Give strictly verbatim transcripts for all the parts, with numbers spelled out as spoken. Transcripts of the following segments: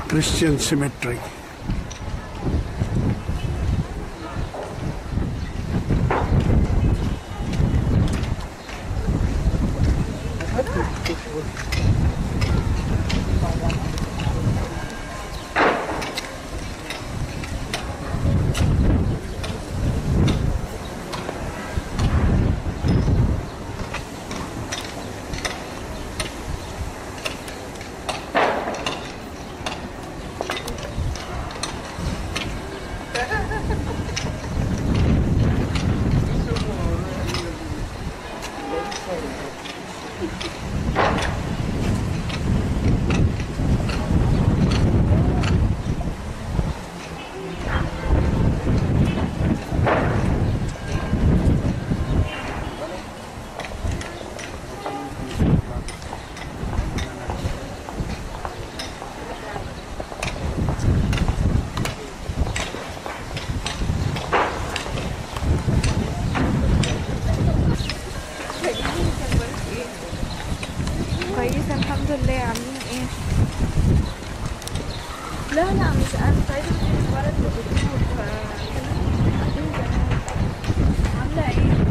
Christian cemetery. كويس الحمد لله. عاملين ايه؟ لا لا مش انا كنت عايزه اشوف ولد بالدكتور ف عامله ايه؟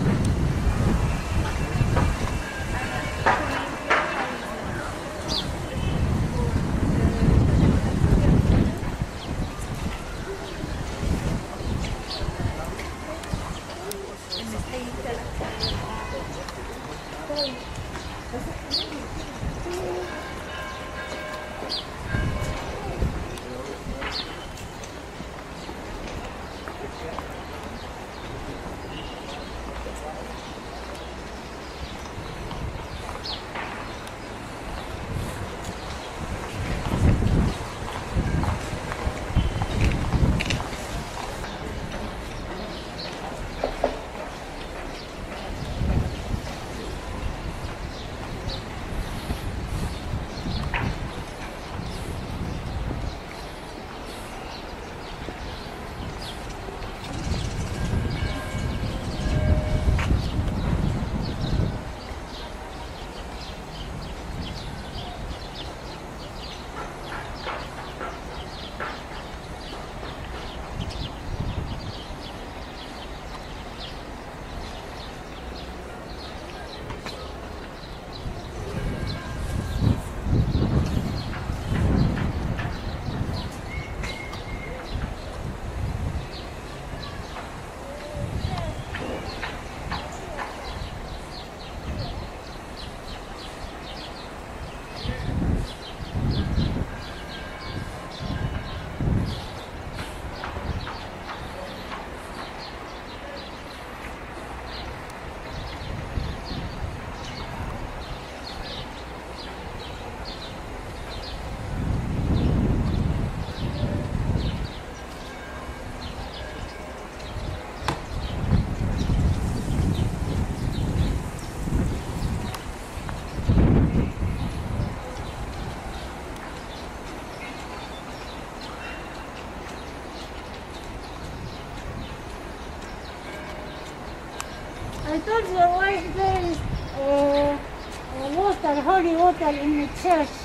I told your wife there is uh, water, holy water in the church.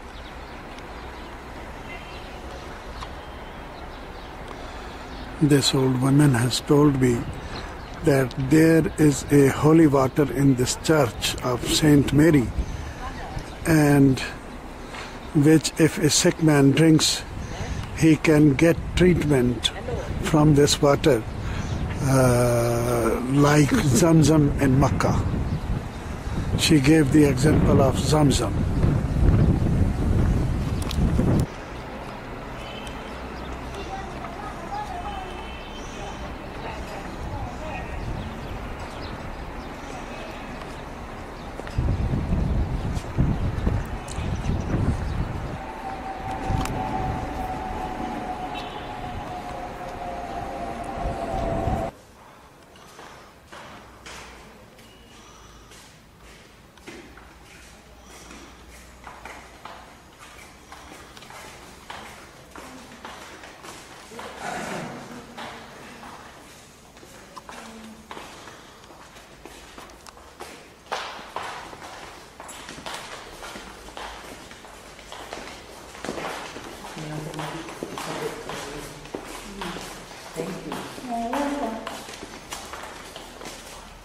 This old woman has told me that there is a holy water in this church of Saint Mary, and which if a sick man drinks, he can get treatment from this water, uh, like Zamzam in Makkah. She gave the example of Zamzam.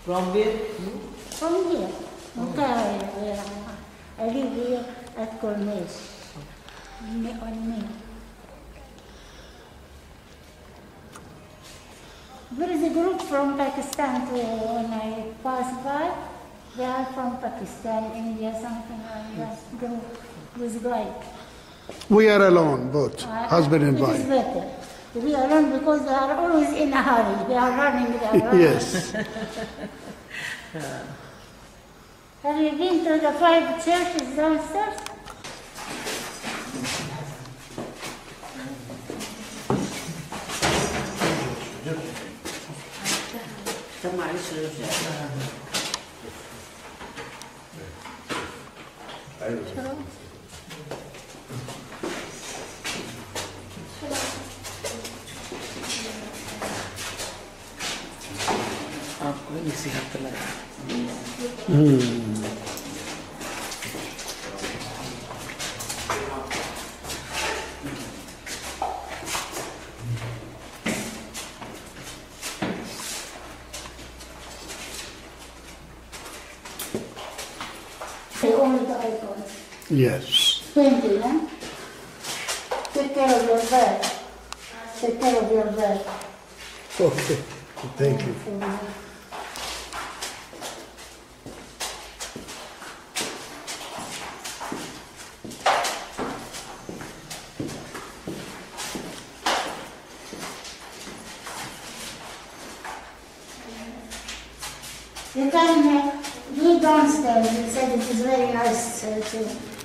From where? You? From here. Mutare, where I live here at Cornish. On me. There is a group from Pakistan too. When I pass by, they are from Pakistan, India, something like that. Group with guide. We are alone, both, Uh, husband and it is wife. better to be alone because they are always in a hurry. They are running, they are running. Yes. Have you been to the five churches downstairs? आपको नसीहत लगा They only the icons. Yes. Painting, huh? Take care of your bed. Take care of your bed. Okay. Thank you. You can uh, do downstairs. He said it is very nice uh, to